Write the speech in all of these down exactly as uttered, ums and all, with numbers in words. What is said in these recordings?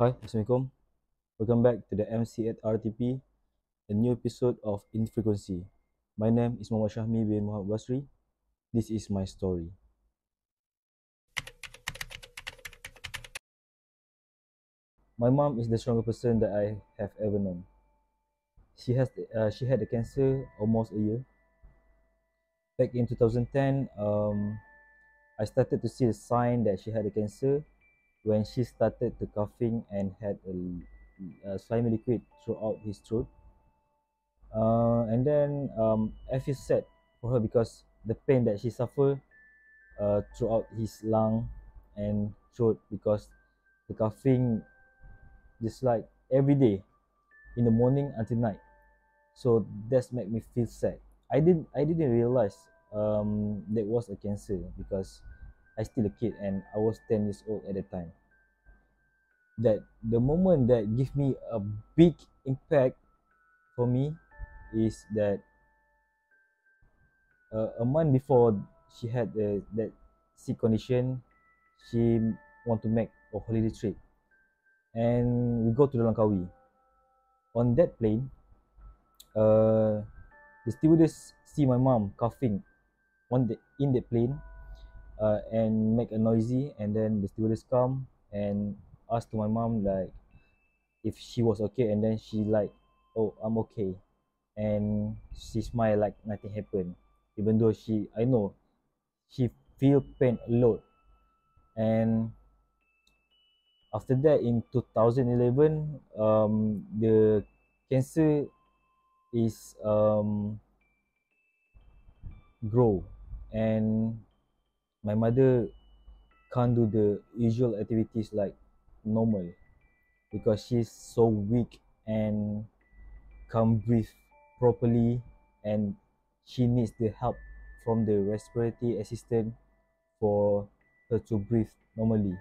Hi, Assalamualaikum. Welcome back to the M C at R T P, a new episode of Infrequency. My name is Mohd Syahmi bin Mohd Basri. This is my story. My mom is the strongest person that I have ever known. She has uh, she had the cancer almost a year. Back in two thousand ten, um, I started to see a sign that she had a cancer when she started to coughing and had a, a slimy liquid throughout his throat. Uh, and then um, I feel sad for her because the pain that she suffered uh, throughout his lung and throat, because the coughing just like every day in the morning until night. So that's make me feel sad. I didn't I didn't realize um, that was a cancer because I still a kid and I was ten years old at the time. That the moment that give me a big impact for me is that uh, a month before she had uh, that sick condition, she want to make a holiday trip, and we go to the Langkawi. On that plane, uh, the stewardess see my mom coughing on the in the plane, uh, and make a noisy, and then the stewardess come and ask to my mom like if she was okay, and then she like, oh, I'm okay, and she smile like nothing happened, even though she I know she feel pain a lot. And after that, in two thousand eleven, um, the cancer is um, grow, and my mother can't do the usual activities like normal because she's so weak and can't breathe properly, and she needs the help from the respiratory assistant for her to breathe normally.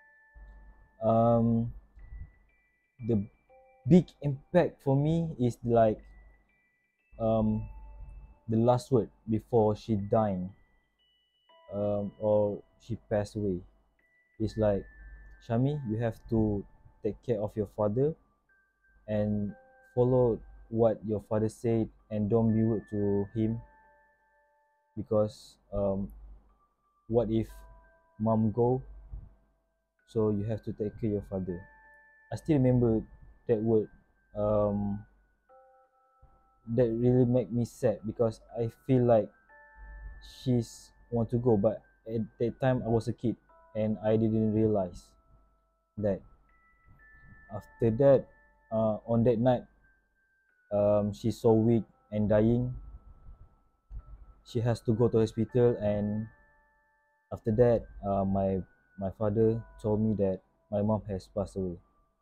Um, the big impact for me is like um, the last word before she died, um, or she passed away. It's like, Syahmi, you have to take care of your father and follow what your father said, and don't be rude to him, because um, what if mom go, so you have to take care of your father. I still remember that word. um, that really make me sad because I feel like she's want to go, but at that time I was a kid and I didn't realize that. After that, uh, on that night, um, she's so weak and dying. She has to go to hospital, and after that, uh, my my father told me that my mom has passed away.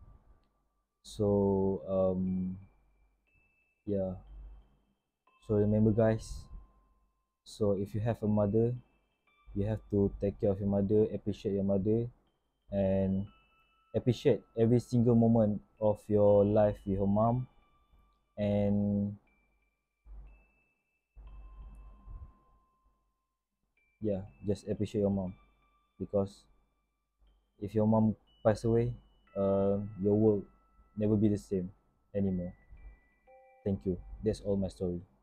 So um, yeah. So remember, guys. So if you have a mother, you have to take care of your mother, appreciate your mother, and appreciate every single moment of your life with your mom. And yeah, just appreciate your mom, because if your mom pass away, uh, your world never be the same anymore. Thank you. That's all my story.